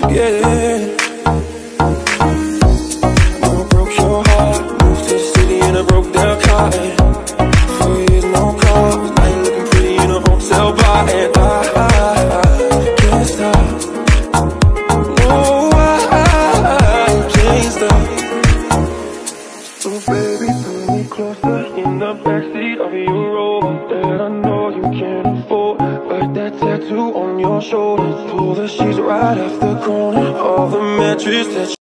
forget. I broke your heart, moved to the city in a broke down car. 4 years, no calls, now you're looking pretty in a hotel bar. And I can't stop. No, I can't stop. So baby, pull me closer in the backseat of your Rover that I know you can't afford. Like that tattoo on your shoulder, pull the sheets right off the corner of the mattress that